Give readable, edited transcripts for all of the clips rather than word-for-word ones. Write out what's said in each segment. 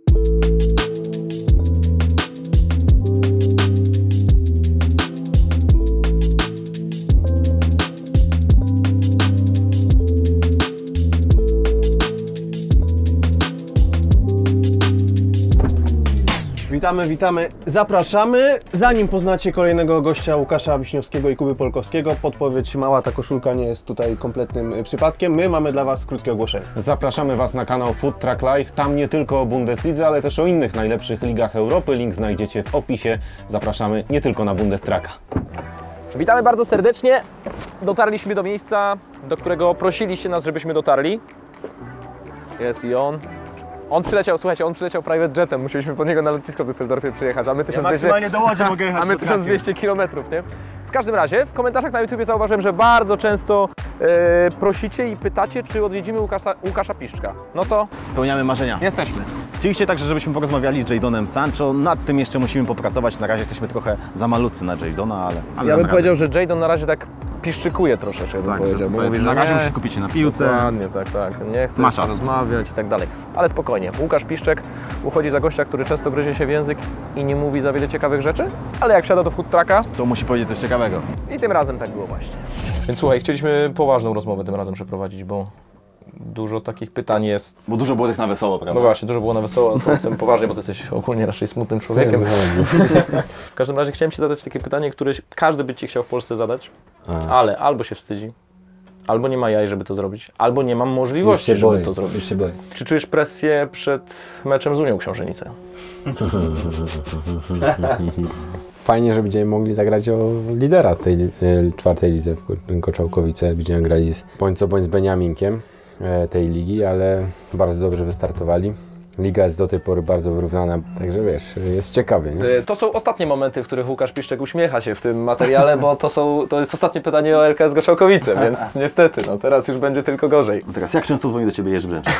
Witamy, witamy, zapraszamy. Zanim poznacie kolejnego gościa Łukasza Wiśniowskiego i Kuby Polkowskiego, podpowiedź mała, ta koszulka nie jest tutaj kompletnym przypadkiem. My mamy dla Was krótkie ogłoszenie. Zapraszamy Was na kanał Food Truck Live. Tam nie tylko o Bundeslidze, ale też o innych najlepszych ligach Europy. Link znajdziecie w opisie. Zapraszamy nie tylko na Bundestracka. Witamy bardzo serdecznie. Dotarliśmy do miejsca, do którego prosiliście nas, żebyśmy dotarli. Jest i on. On przyleciał, słuchajcie, on przyleciał private jetem, musieliśmy po niego na lotnisko w Düsseldorfie przyjechać, a my 1200, do Łodzi mogę jechać. a my 1200 km, nie? W każdym razie, w komentarzach na YouTubie zauważyłem, że bardzo często prosicie i pytacie, czy odwiedzimy Łukasza Piszczka. No to spełniamy marzenia. jesteśmy. Chcieliście także, żebyśmy porozmawiali z Jadonem Sancho. Nad tym jeszcze musimy popracować. Na razie jesteśmy trochę za malutcy na Jadona, ale Ja bym powiedział, że Jadon na razie tak piszczykuje troszeczkę, bym powiedział, bo mówi, że na razie nie, musi skupić się na piłce. Dokładnie, tak, nie chce Ma czas. rozmawiać i tak dalej. Ale spokojnie, Łukasz Piszczek uchodzi za gościa, który często gryzie się w język i nie mówi za wiele ciekawych rzeczy, ale jak wsiada do food trucka, To musi powiedzieć coś ciekawego. i tym razem tak było właśnie. Więc słuchaj, chcieliśmy poważną rozmowę tym razem przeprowadzić, bo dużo takich pytań jest. Bo dużo było tych na wesoło, prawda? No właśnie, dużo było na wesoło, a z tobą chcemy poważnie, bo ty jesteś ogólnie raczej smutnym człowiekiem. W każdym razie chciałem Ci zadać takie pytanie, które każdy by Ci chciał w Polsce zadać, ale albo się wstydzi, albo nie ma jaj, żeby to zrobić, albo nie mam możliwości, żeby to zrobić. Czy czujesz presję przed meczem z Unią Książenice? Fajnie, że będziemy mogli zagrać o lidera tej czwartej lidze w Koczałkowice. Będziemy grali bądź co bądź z Beniaminkiem tej ligi, ale bardzo dobrze wystartowali. Liga jest do tej pory bardzo wyrównana, także wiesz, jest ciekawie, nie? To są ostatnie momenty, w których Łukasz Piszczek uśmiecha się w tym materiale, bo to jest ostatnie pytanie o LKS Goczałkowice, więc niestety, no teraz już będzie tylko gorzej. No teraz jak często dzwoni do Ciebie Jerzy Brzęczek?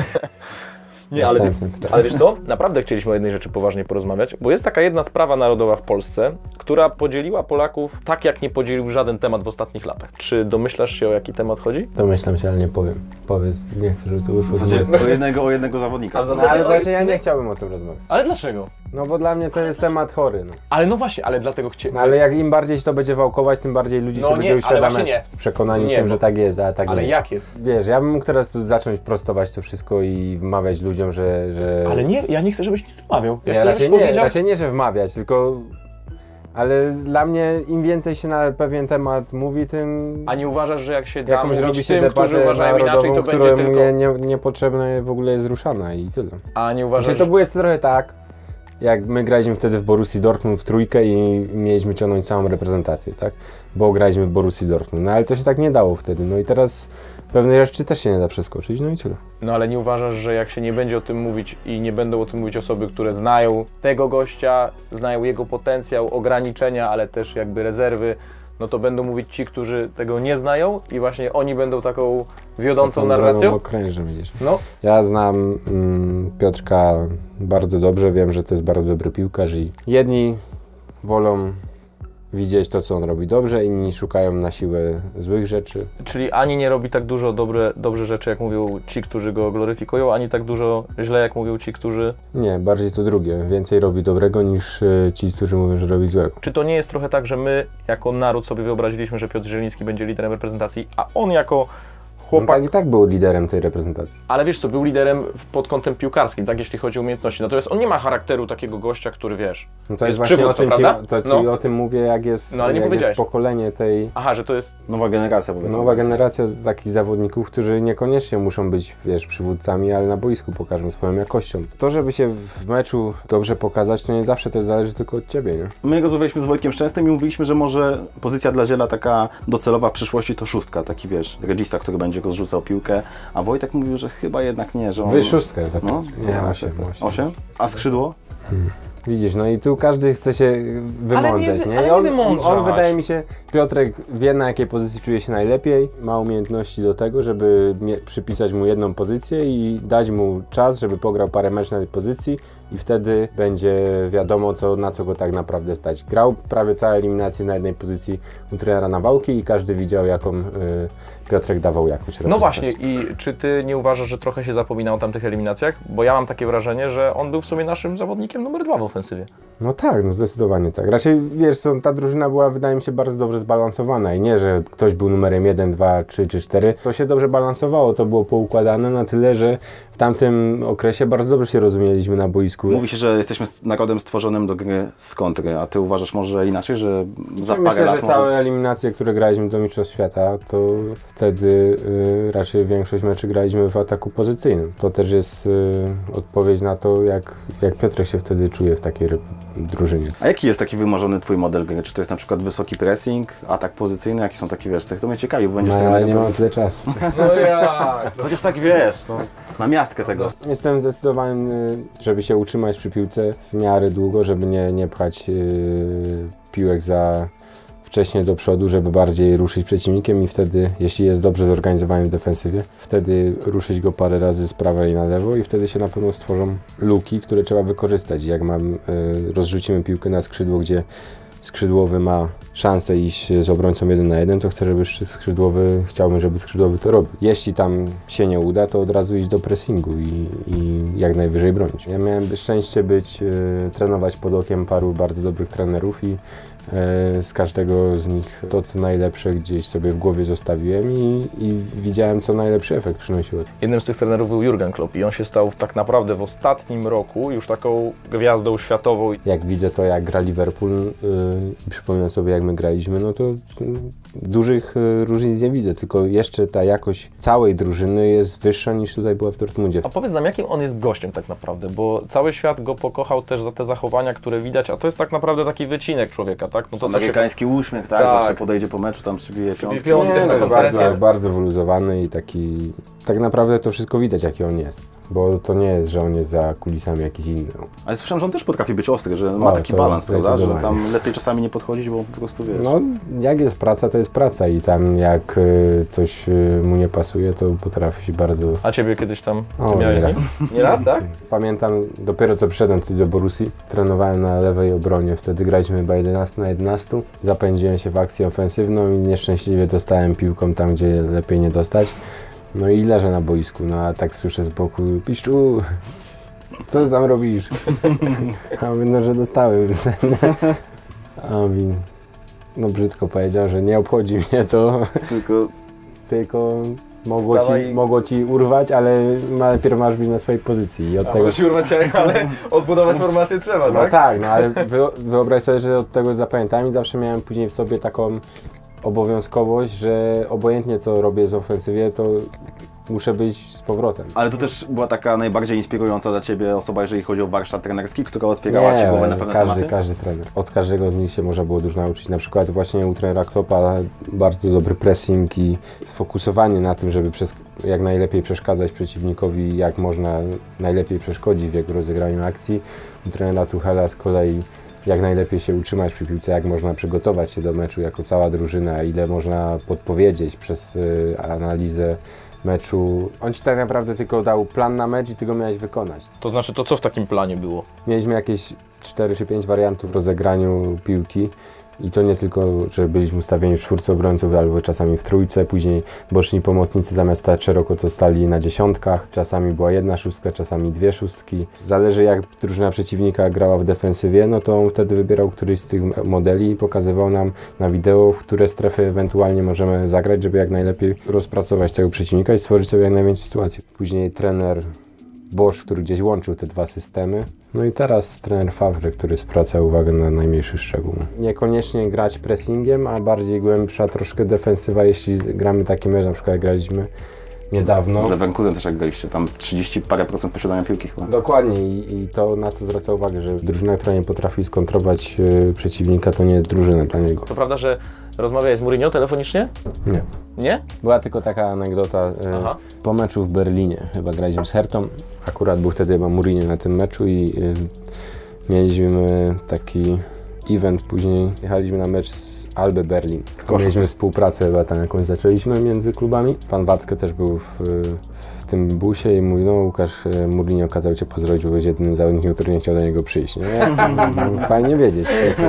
Nie, ale wiesz co? Naprawdę chcieliśmy o jednej rzeczy poważnie porozmawiać, bo jest taka jedna sprawa narodowa w Polsce, która podzieliła Polaków tak, jak nie podzielił żaden temat w ostatnich latach. Czy domyślasz się, o jaki temat chodzi? Domyślam się, ale nie powiem. Powiedz, nie chcę, żeby to już... W zasadzie o jednego zawodnika. Ale właśnie ja nie chciałbym o tym rozmawiać. Ale dlaczego? No bo dla mnie to jest temat chory, no. Ale no właśnie, ale dlatego No ale jak im bardziej się to będzie wałkować, tym bardziej ludzi się będzie uświadamiać w przekonaniu tym, że tak jest, a tak ale nie. jak jest? Wiesz, ja bym mógł teraz tu zacząć prostować to wszystko i wmawiać ludziom, że... Ale nie, ja nie chcę, żebyś nic wmawiał. Ja Nie, chcę, raczej żebyś nie, powiedział... raczej nie, że wmawiać, tylko... Ale dla mnie im więcej się na pewien temat mówi, tym... A nie uważasz, że jak się da jakąś robi mówić się tym, którzy debatę uważają inaczej, narodową, to będzie która tylko... niepotrzebna w ogóle jest ruszana i tyle. A nie uważasz... Znaczy to jest trochę tak, jak my graliśmy wtedy w Borussii Dortmund w trójkę i mieliśmy ciągnąć całą reprezentację, tak? Bo graliśmy w Borussii Dortmund, no ale to się tak nie dało wtedy, no i teraz pewne rzeczy też się nie da przeskoczyć, no i tyle. No ale nie uważasz, że jak się nie będzie o tym mówić i nie będą o tym mówić osoby, które znają tego gościa, znają jego potencjał, ograniczenia, ale też jakby rezerwy, no to będą mówić ci, którzy tego nie znają i właśnie oni będą taką wiodącą narracją? Okrężem widzisz. No. Ja znam Piotrka bardzo dobrze, wiem, że to jest bardzo dobry piłkarz i jedni wolą widzieć to, co on robi dobrze, inni szukają na siłę złych rzeczy. Czyli ani nie robi tak dużo dobrze rzeczy, jak mówią ci, którzy go gloryfikują, ani tak dużo źle, jak mówią ci, którzy... Nie, bardziej to drugie. Więcej robi dobrego niż ci, którzy mówią, że robi złego. Czy to nie jest trochę tak, że my jako naród sobie wyobraziliśmy, że Piotr Zieliński będzie liderem reprezentacji, a on jako chłopak... On tak i tak był liderem tej reprezentacji. Ale wiesz co, był liderem pod kątem piłkarskim, tak, jeśli chodzi o umiejętności. Natomiast on nie ma charakteru takiego gościa, który wiesz... No to jest właśnie przywódcą, o tym, prawda? o tym mówię, jak jest, No, ale nie jak jest powiedziałeś. pokolenie tej... Aha, że to jest... Nowa generacja, powiedzmy. Nowa generacja takich zawodników, którzy niekoniecznie muszą być, wiesz, przywódcami, ale na boisku pokażą swoją jakością. To, żeby się w meczu dobrze pokazać, to nie zawsze też zależy tylko od ciebie, nie? My rozmawialiśmy z Wojtkiem Szczęsnym i mówiliśmy, że może pozycja dla Ziela taka docelowa w przyszłości to szóstka, taki wiesz, regista, który będzie go zrzucał piłkę, a Wojtek mówił, że chyba jednak nie, że on... Wy szóstkę, tak? No, Nie, 8. 8? A skrzydło? Widzisz, no i tu każdy chce się wymądrzeć, nie? Ale I nie on wymądrzać. wydaje mi się, Piotrek wie, na jakiej pozycji czuje się najlepiej, ma umiejętności do tego, żeby przypisać mu jedną pozycję i dać mu czas, żeby pograł parę meczów na tej pozycji i wtedy będzie wiadomo, na co go tak naprawdę stać. Grał prawie całe eliminacje na jednej pozycji u trenera Nawałki i każdy widział, jaką Piotrek dawał jakość. No właśnie, i czy ty nie uważasz, że trochę się zapominał o tamtych eliminacjach? Bo ja mam takie wrażenie, że on był w sumie naszym zawodnikiem numer 2 w ofensywie. No tak, no zdecydowanie tak. Raczej, wiesz co, ta drużyna była, wydaje mi się, bardzo dobrze zbalansowana i nie, że ktoś był numerem 1, 2, 3 czy 4. To się dobrze balansowało, to było poukładane na tyle, że w tamtym okresie bardzo dobrze się rozumieliśmy na boisku. Mówi się, że jesteśmy narodem stworzonym do gry z kontry, a ty uważasz może inaczej, że za parę Myślę, lat że całe eliminacje, które graliśmy do Mistrzostw Świata, to wtedy raczej większość meczy graliśmy w ataku pozycyjnym. To też jest odpowiedź na to, jak Piotrek się wtedy czuje w takiej drużynie. A jaki jest taki wymarzony twój model gry? Czy to jest na przykład wysoki pressing, atak pozycyjny? Jakie są takie, wiesz, to mnie ciekawi, bo będziesz No, tego ale nie mam tyle czasu. No jak? Chociaż tak wiesz, no, na miastkę tego. Jestem zdecydowany, żeby się utrzymać przy piłce w miarę długo, żeby nie pchać piłek za wcześnie do przodu, żeby bardziej ruszyć przeciwnikiem i wtedy, jeśli jest dobrze zorganizowany w defensywie, wtedy ruszyć go parę razy z prawej na lewo i wtedy się na pewno stworzą luki, które trzeba wykorzystać. Jak rozrzucimy piłkę na skrzydło, gdzie skrzydłowy ma szansę iść z obrońcą 1 na 1, to chciałbym, żeby skrzydłowy to robił. Jeśli tam się nie uda, to od razu iść do pressingu i jak najwyżej bronić. Ja miałem szczęście trenować pod okiem paru bardzo dobrych trenerów i z każdego z nich to, co najlepsze gdzieś sobie w głowie zostawiłem i widziałem, co najlepszy efekt przynosiło. Jednym z tych trenerów był Jurgen Klopp i on się stał tak naprawdę w ostatnim roku już taką gwiazdą światową. Jak widzę to, jak gra Liverpool i przypominam sobie, jak my graliśmy, no to dużych różnic nie widzę, tylko jeszcze ta jakość całej drużyny jest wyższa niż tutaj była w Dortmundzie. A powiedz nam, jakim on jest gościem tak naprawdę, bo cały świat go pokochał też za te zachowania, które widać, a to jest tak naprawdę taki wycinek człowieka, tak? No to Amerykański uśmiech, tak? Zawsze podejdzie po meczu, tam przybije piątkę. piątkę. Nie, na jest konferencjach. bardzo wyluzowany i taki... Tak naprawdę to wszystko widać, jaki on jest, bo to nie jest, że on jest za kulisami jakiś inny. Ale słyszałem, że on też potrafi być ostry, że ma taki balans, prawda? Że zdecydowanie. tam lepiej czasami nie podchodzić, bo po prostu wiesz. No, jak jest praca, to jest praca i tam jak coś mu nie pasuje, to potrafi bardzo... A ciebie kiedyś tam O, miałeś nieraz. nim? Nie raz, tak? Pamiętam, dopiero co przyszedłem tutaj do Borussii, trenowałem na lewej obronie, wtedy graliśmy chyba 11 na 11. Zapędziłem się w akcję ofensywną i nieszczęśliwie dostałem piłką tam, gdzie lepiej nie dostać. No i leżę na boisku, no a tak słyszę z boku, Piszczu, co ty tam robisz? A mówię, no, że dostałem. A on mi, no brzydko powiedział, że nie obchodzi mnie to, tylko mogło ci urwać, ale najpierw masz być na swojej pozycji. I od tego... Możesz urwać się, ale odbudować formację trzeba, No tak, no ale wyobraź sobie, że od tego zapamiętałem i zawsze miałem później w sobie taką obowiązkowość, że obojętnie co robię z ofensywie, to muszę być z powrotem. Ale to też była taka najbardziej inspirująca dla Ciebie osoba, jeżeli chodzi o warsztat trenerski, która otwierała Ci głowę na pewne tematy? Każdy trener. Od każdego z nich się można było dużo nauczyć. Na przykład właśnie u trenera Kloppa bardzo dobry pressing i sfokusowanie na tym, żeby jak najlepiej przeszkadzać przeciwnikowi, jak można najlepiej przeszkodzić w jego rozegraniu akcji. U trenera Tuchela z kolei jak najlepiej się utrzymać przy piłce, jak można przygotować się do meczu jako cała drużyna, ile można podpowiedzieć przez analizę meczu. On Ci tak naprawdę tylko dał plan na mecz i Ty go miałeś wykonać. To znaczy, to co w takim planie było? Mieliśmy jakieś 4 czy 5 wariantów w rozegraniu piłki i to nie tylko, że byliśmy ustawieni w 4 obrońców, albo czasami w 3, później boczni pomocnicy zamiast stać szeroko to stali na 10, czasami była 1 szóstka, czasami 2 szóstki. Zależy jak drużyna przeciwnika grała w defensywie, no to on wtedy wybierał któryś z tych modeli i pokazywał nam na wideo, w które strefy ewentualnie możemy zagrać, żeby jak najlepiej rozpracować tego przeciwnika i stworzyć sobie jak najwięcej sytuacji. Później trener Bosz, który gdzieś łączył te dwa systemy. No i teraz trener Favre, który zwraca uwagę na najmniejszy szczegół. Niekoniecznie grać pressingiem, a bardziej głębsza troszkę defensywa, jeśli gramy taki mecz, na przykład jak graliśmy niedawno. Z Leverkusen też jak graliście, tam 30 parę procent posiadania piłki chyba. Dokładnie i to na to zwraca uwagę, że drużyna, która nie potrafi skontrować przeciwnika, to nie jest drużyna dla niego. To prawda, że rozmawiałeś z Mourinho telefonicznie? Nie. Nie? Była tylko taka anegdota po meczu w Berlinie, chyba graliśmy z Hertą. Akurat był wtedy chyba Mourinho na tym meczu i mieliśmy taki event, później jechaliśmy na mecz z Alby Berlin. Mieliśmy współpracę, chyba tam jakąś zaczęliśmy między klubami. Pan Wackę też był w tym busie i mówi, no Łukasz Murlinio kazał Cię pozdrowić, bo byłeś jedynym zawodnikiem, który nie chciał do niego przyjść. Nie? Fajnie wiedzieć.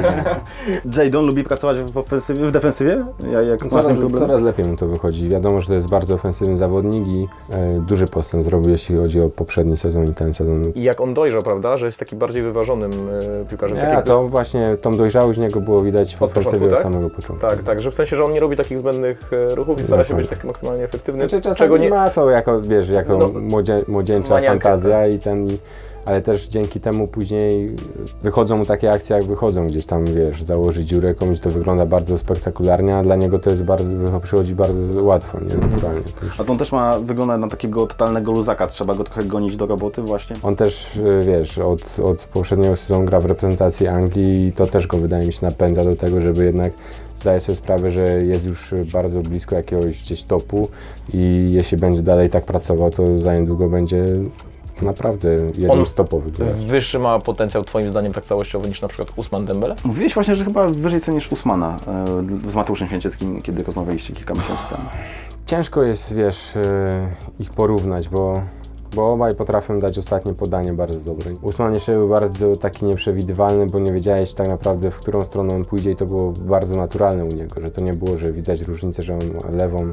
Jadon lubi pracować w defensywie? Coraz lepiej mu to wychodzi. Wiadomo, że to jest bardzo ofensywny zawodnik i duży postęp zrobił, jeśli chodzi o poprzedni sezon i ten sezon. I jak on dojrzał, prawda, że jest taki bardziej wyważonym piłkarzem. To właśnie tą dojrzałość niego było widać w ofensywie od samego początku. Tak, że w sensie, że on nie robi takich zbędnych ruchów i stara się być taki maksymalnie efektywny. Znaczy czasami ma to jako, wiesz, jak to młodzieńcza fantazja ale też dzięki temu później wychodzą mu takie akcje, jak wychodzą gdzieś tam, wiesz, założy dziurę, komuś to wygląda bardzo spektakularnie, a dla niego to jest przychodzi bardzo łatwo, nie, naturalnie. A to on też wygląda na takiego totalnego luzaka, trzeba go trochę gonić do roboty właśnie? On też, wiesz, od poprzedniego sezonu gra w reprezentacji Anglii i to też go, wydaje mi się, napędza do tego, żeby jednak zdaje sobie sprawę, że jest już bardzo blisko jakiegoś gdzieś topu i jeśli będzie dalej tak pracował, to za niedługo będzie naprawdę jednym z topowych. Wyższy ma potencjał twoim zdaniem tak całościowo niż na przykład Ousmane Dembele? Mówiłeś właśnie, że chyba wyżej cenisz Ousmana z Mateuszem Święcieckim, kiedy rozmawialiście kilka miesięcy temu. Ciężko jest, wiesz, ich porównać, bo obaj potrafią dać ostatnie podanie bardzo dobre. Ousmane jeszcze był bardzo taki nieprzewidywalny, bo nie wiedziałeś tak naprawdę, w którą stronę on pójdzie i to było bardzo naturalne u niego, że to nie było, że widać różnicę, że on ma lewą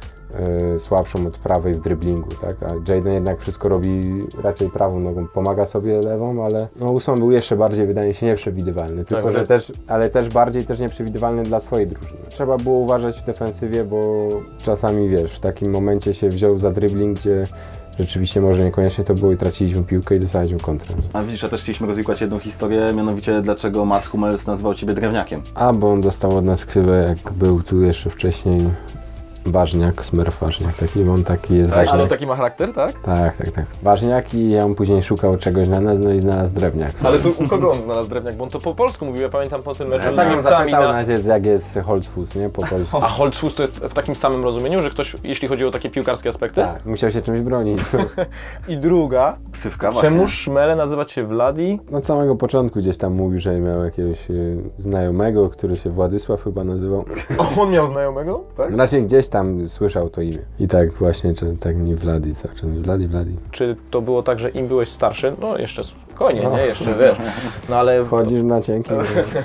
słabszą od prawej w driblingu, tak? A Jadon jednak wszystko robi raczej prawą nogą, pomaga sobie lewą, ale no Ousmane był jeszcze bardziej, wydaje mi się, nieprzewidywalny, tylko że też bardziej nieprzewidywalny dla swojej drużyny. Trzeba było uważać w defensywie, bo czasami, wiesz, w takim momencie się wziął za dribbling, gdzie rzeczywiście może niekoniecznie to było i traciliśmy piłkę i dostaliśmy kontrę. A widzisz, ja też chcieliśmy rozwikłać jedną historię, mianowicie dlaczego Mats Hummels nazywał Ciebie drewniakiem. Bo on dostał od nas ksywę, jak był tu jeszcze wcześniej. Ważniak, Smurf Ważniak, taki, on taki jest ważniak. Ale on taki ma charakter, tak? Tak. Ważniak i ja on później szukał czegoś dla nas, no i znalazł drewniak. Ale tu u kogo on znalazł drewniak? Bo on to po polsku mówił, ja pamiętam po tym meczu z Tak Niemcami. jak jest Holzfuss, nie? Po polsku. A Holzfuss to jest w takim samym rozumieniu, że ktoś, jeśli chodzi o takie piłkarskie aspekty? Tak, musiał się czymś bronić. I druga, ksywka właśnie. Czemu Szmele nazywać się Vladi? Od samego początku gdzieś tam mówił, że miał jakiegoś znajomego, który się Władysław chyba nazywał. On miał znajomego? Tak? Raczej gdzieś tam słyszał to imię. I tak właśnie, tak mi Vladi cały czas. Vladi. Czy to było tak, że im byłeś starszy? No jeszcze spokojnie, nie? Jeszcze wiesz. No ale... Wchodzisz na cienkie.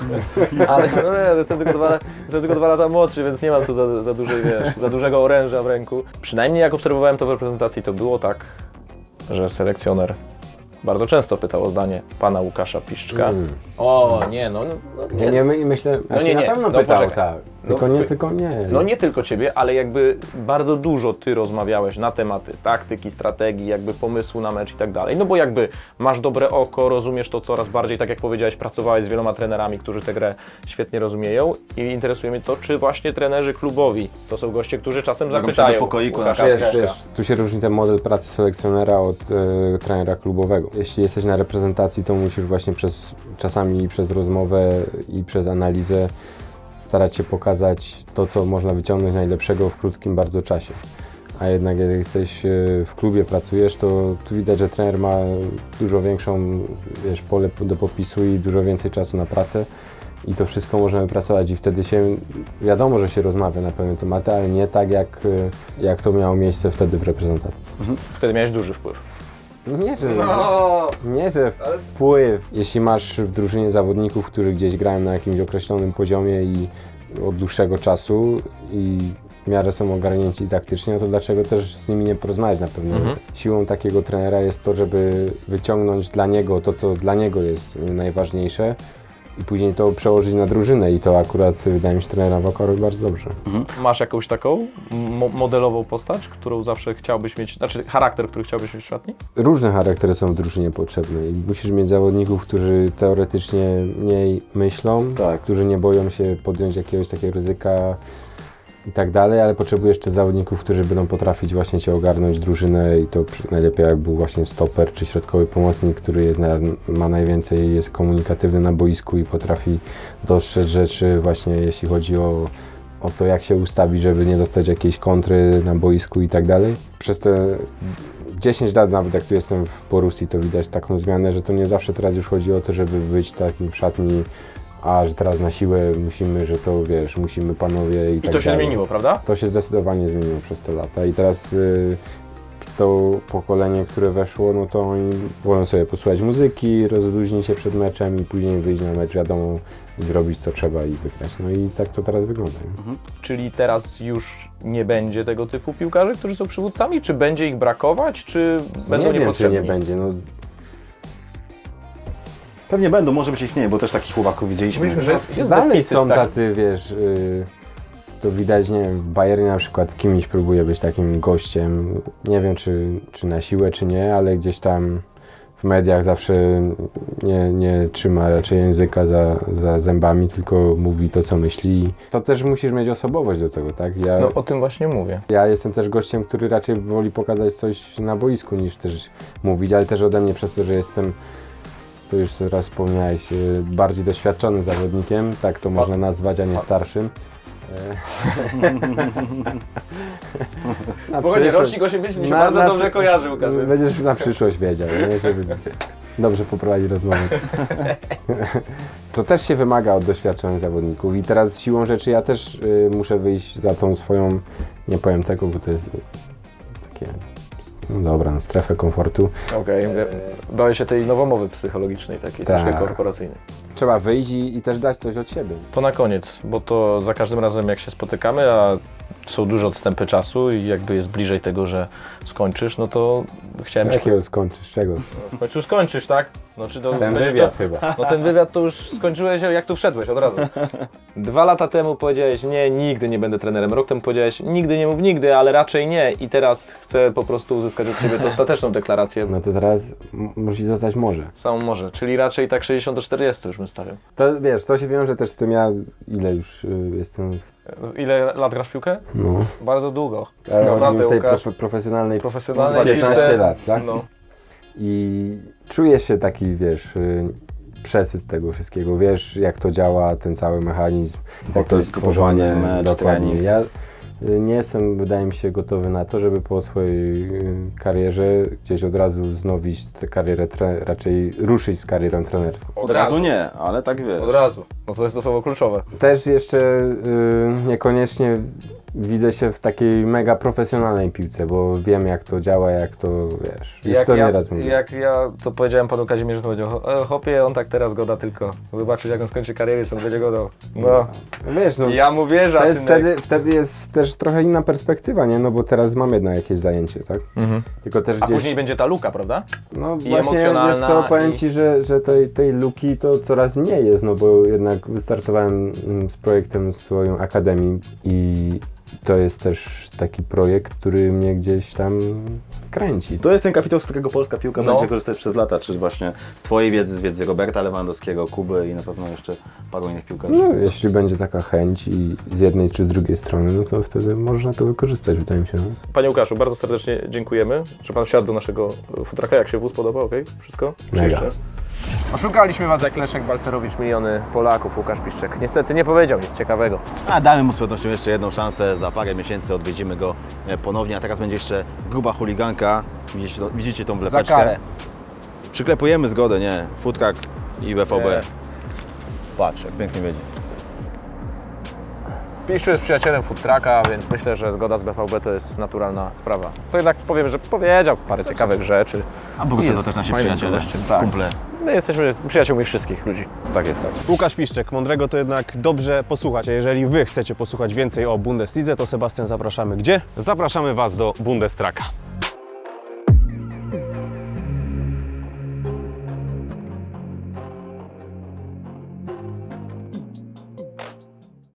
Ale no nie, jestem tylko 2 lata młodszy, więc nie mam tu za dużego oręża w ręku. Przynajmniej jak obserwowałem to w reprezentacji, to było tak, że selekcjoner bardzo często pytał o zdanie pana Łukasza Piszczka. O, nie, Nie, myślę, na pewno pytał, tak. Tylko nie. No nie tylko ciebie, ale jakby bardzo dużo ty rozmawiałeś na tematy taktyki, strategii, jakby pomysłu na mecz i tak dalej. No bo jakby masz dobre oko, rozumiesz to coraz bardziej, tak jak powiedziałeś, pracowałeś z wieloma trenerami, którzy tę grę świetnie rozumieją i interesuje mnie to, czy właśnie trenerzy klubowi to są goście, którzy czasem zapytają. Do pokoiku na wiesz, tu się różni ten model pracy selekcjonera od trenera klubowego. Jeśli jesteś na reprezentacji, to musisz właśnie czasami przez rozmowę i przez analizę starać się pokazać to, co można wyciągnąć najlepszego w krótkim bardzo czasie. A jednak jak jesteś w klubie, pracujesz, to tu widać, że trener ma dużo większą, wiesz, pole do popisu i dużo więcej czasu na pracę i to wszystko możemy pracować i wtedy wiadomo, że się rozmawia na pewne tematy, ale nie tak jak to miało miejsce wtedy w reprezentacji. Wtedy miałeś duży wpływ. Nie, że wpływ. Jeśli masz w drużynie zawodników, którzy gdzieś grają na jakimś określonym poziomie i od dłuższego czasu i w miarę są ogarnięci taktycznie, to dlaczego też z nimi nie porozmawiać na pewno? Siłą takiego trenera jest to, żeby wyciągnąć dla niego to, co dla niego jest najważniejsze i później to przełożyć na drużynę i to akurat wydaje mi się trenera Wałka robi bardzo dobrze. Masz jakąś taką modelową postać, którą zawsze chciałbyś mieć, znaczy charakter, który chciałbyś mieć w szatni? Różne charaktery są w drużynie potrzebne i musisz mieć zawodników, którzy teoretycznie mniej myślą, którzy nie boją się podjąć jakiegoś takiego ryzyka i tak dalej, ale potrzebujesz jeszcze zawodników, którzy będą potrafić właśnie Cię ogarnąć drużynę i to najlepiej jak był właśnie stoper czy środkowy pomocnik, który ma najwięcej, jest komunikatywny na boisku i potrafi dostrzec rzeczy właśnie jeśli chodzi o to, jak się ustawić, żeby nie dostać jakiejś kontry na boisku i tak dalej. Przez te 10 lat nawet jak tu jestem w Borussii, to widać taką zmianę, że to nie zawsze teraz już chodzi o to, żeby być takim w szatni, a że teraz na siłę musimy, że to wiesz, musimy panowie i tak to się dalej. zmieniło, prawda? To się zdecydowanie zmieniło przez te lata i teraz to pokolenie, które weszło, no to oni wolą sobie posłuchać muzyki, rozluźnić się przed meczem i później wyjść na mecz, wiadomo, zrobić co trzeba i wygrać. No i tak to teraz wygląda. Nie? Czyli teraz już nie będzie tego typu piłkarzy, którzy są przywódcami? Czy będzie ich brakować, czy będą nie wiem, niepotrzebni? czy nie będzie. No, Pewnie będą, może być ich mniej, bo też takich chłopaków widzieliśmy. Myślę, że jest dalej deficyt są taki. tacy, wiesz, to widać, nie wiem, w Bayernie na przykład kimś próbuje być takim gościem. Nie wiem, czy na siłę, czy nie, ale gdzieś tam w mediach zawsze nie trzyma raczej języka za zębami, tylko mówi to, co myśli. To też musisz mieć osobowość do tego, tak? No o tym właśnie mówię. Ja jestem też gościem, który raczej woli pokazać coś na boisku, niż też mówić, ale też ode mnie przez to, że jestem, to już teraz wspomniałeś, bardziej doświadczonym zawodnikiem, tak to można nazwać, a nie starszym. Spokojnie, rocznik 80 mi się bardzo dobrze kojarzy, Łukasz. Będziesz na przyszłość wiedział, nie? Żeby dobrze poprowadzić rozmowę. To też się wymaga od doświadczonych zawodników i teraz siłą rzeczy ja też muszę wyjść za tą swoją, nie powiem tego, bo to jest takie, no dobra, no, strefę komfortu. Okej, bałem się tej nowomowy psychologicznej, takiej troszkę korporacyjnej. Trzeba wyjść i też dać coś od siebie. To na koniec, bo to za każdym razem jak się spotykamy, a są duże odstępy czasu i jakby jest bliżej tego, że skończysz, no to chciałem... Jakiego skończysz? Czego? W końcu skończysz, tak? No, czy to Ten będzie wywiad to... chyba. No ten wywiad to już skończyłeś, jak tu wszedłeś od razu. 2 lata temu powiedziałeś, nie, nigdy nie będę trenerem. Rok temu powiedziałeś, nigdy nie mów nigdy, ale raczej nie. I teraz chcę po prostu uzyskać od Ciebie tę ostateczną deklarację. No to teraz musi zostać może. Samą może, czyli raczej tak 60-40 już bym stawiał. To wiesz, to się wiąże też z tym, ja ile już jestem... Ile lat grasz w piłkę? No. Bardzo długo. Ale Naprawdę, w tej Łukasz. profesjonalnej 15 piłce, lat, tak? No. I czuję się taki, wiesz, przesyt tego wszystkiego, wiesz jak to działa, ten cały mechanizm, jak to jest skupowanie, tworzone, mecz, dokładnie. trening. Ja nie jestem, wydaje mi się, gotowy na to, żeby po swojej karierze gdzieś od razu wznowić tę karierę, raczej ruszyć z karierą trenerską. Od razu nie, ale tak wiesz. Od razu. No to jest to słowo kluczowe. Też jeszcze niekoniecznie widzę się w takiej mega profesjonalnej piłce, bo wiem jak to działa, jak to, wiesz, już to nieraz mówię. Jak ja to powiedziałem panu Kazimierzu, to powiedział, hopie, on tak teraz goda tylko. Zobaczyć jak on skończy karierę, co on będzie godał. No. Wiesz, no, Ja mu wierzę, to jest wtedy jest też trochę inna perspektywa, nie? No bo teraz mam jednak jakieś zajęcie, tak? Tylko też A gdzieś... później będzie ta luka, prawda? No i właśnie, emocjonalna, wiesz co, powiem i- Ci, że tej luki to coraz mniej jest, no bo jednak wystartowałem z projektem swoją akademii i to jest też taki projekt, który mnie gdzieś tam kręci. To jest ten kapitał, z którego polska piłka No. będzie korzystać przez lata, czy właśnie z Twojej wiedzy, z wiedzy Roberta Lewandowskiego, Kuby i na pewno jeszcze paru innych piłkarzy. No, jeśli będzie taka chęć i z jednej czy z drugiej strony, no to wtedy można to wykorzystać, wydaje mi się. No. Panie Łukaszu, bardzo serdecznie dziękujemy, że pan wsiadł do naszego futraka. Jak się wóz podoba, okej? Wszystko? Czy Mega. jeszcze? Oszukaliśmy was jak Leszek Balcerowicz, miliony Polaków, Łukasz Piszczek. Niestety nie powiedział nic ciekawego. A damy mu z pewnością jeszcze jedną szansę, za parę miesięcy odwiedzimy go ponownie, a teraz będzie jeszcze gruba chuliganka. Widzicie tą Za wlepeczkę? karę. Przyklepujemy zgodę, nie? Futrak i BVB. Nie. Patrz, jak pięknie wiedzie. Piszczu jest przyjacielem futraka, więc myślę, że zgoda z BVB to jest naturalna sprawa. To jednak powiem, że powiedział parę ciekawych rzeczy. A Borussia to Jest też nasi fajnym przyjaciele, gościem, tak. kumple. My jesteśmy przyjaciółmi wszystkich ludzi. Tak jest. Łukasz Piszczek, mądrego to jednak dobrze posłuchać. A jeżeli Wy chcecie posłuchać więcej o Bundeslidze, to Sebastian zapraszamy gdzie? Zapraszamy Was do Bundestraka.